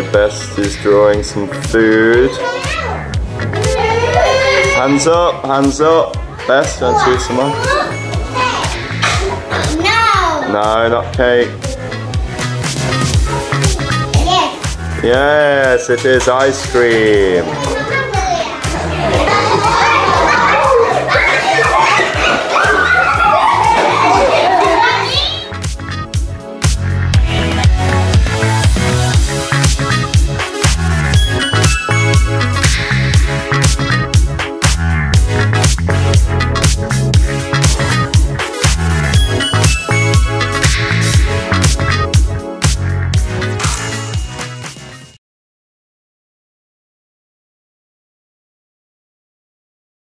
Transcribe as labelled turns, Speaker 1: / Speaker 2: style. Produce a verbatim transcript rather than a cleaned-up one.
Speaker 1: Best is drawing some food. Hands up, hands up. Best, don't you some more?
Speaker 2: No.
Speaker 1: No, not cake.
Speaker 2: Yes.
Speaker 1: Yes, it is ice cream.